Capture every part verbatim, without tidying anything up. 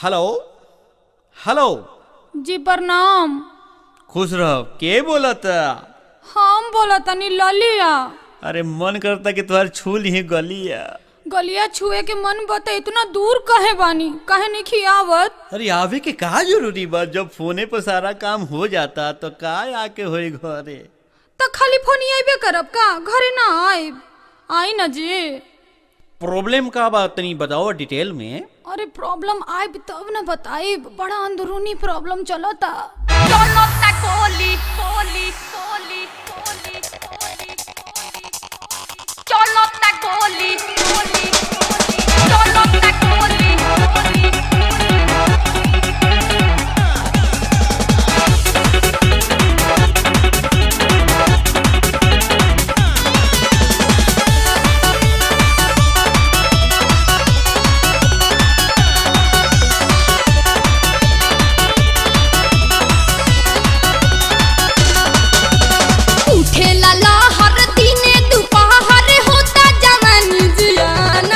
Hello hello जी प्रणाम। खुश रहो। के बोला था? हम बोला तनी ललिया। अरे मन करता कि तुम्हारे छू ली गलिया। गलिया छुए के मन बता इतना दूर कहे बानी, कहे नहीं खियावत? अरे आवे के का जरूरी बा? जब फोने पर सारा काम हो जाता तो का आके होई घरे? तो खाली फोन आइबे करब का, घरे ना आइब? आई ना जी। प्रॉब्लम का बात नहीं बताओ डिटेल में। अरे प्रॉब्लम आइब तब ना बताइब, बड़ा अंदरूनी प्रॉब्लम चलता। चलता गोली गोली गोली गोली गोली चलता गोली गोली चलता गोली गोली उठेला लहर दिने दुपहर होता जवानी जियान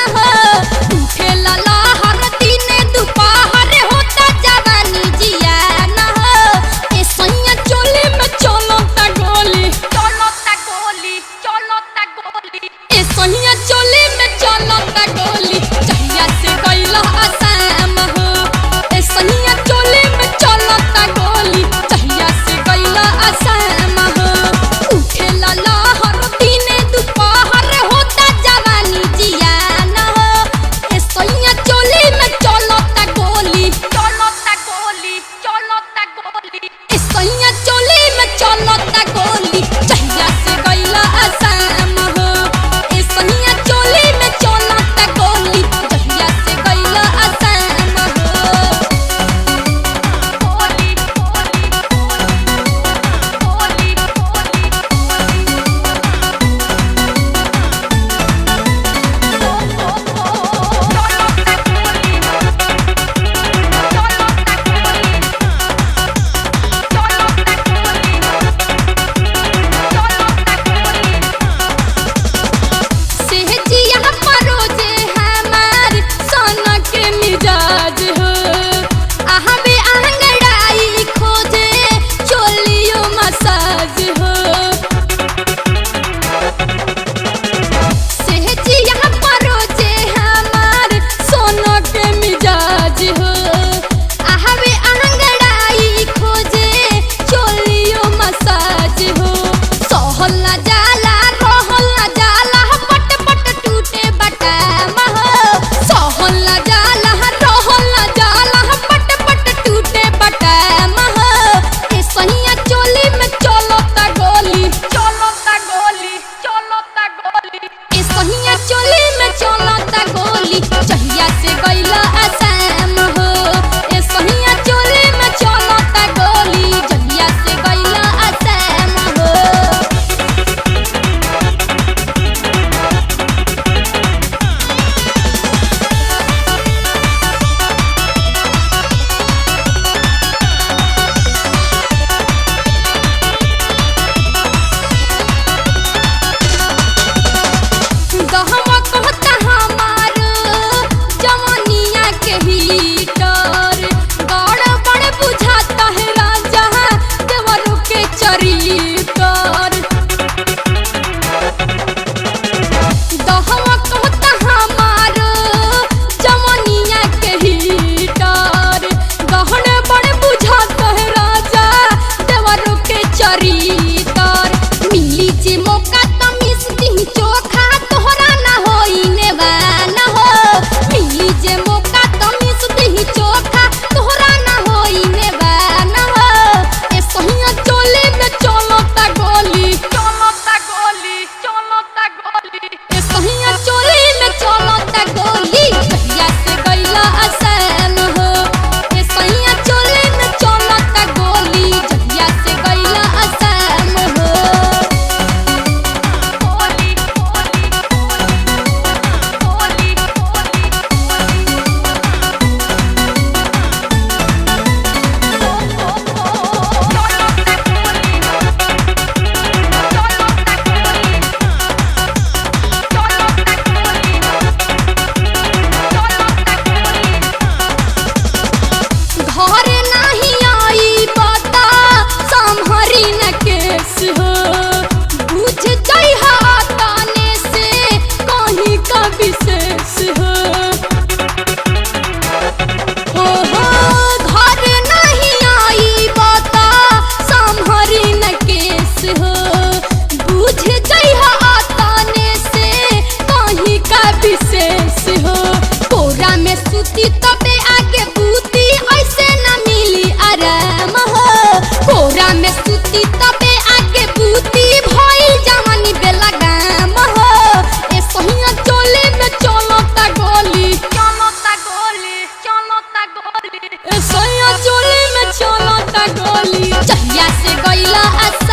जहिया से गइला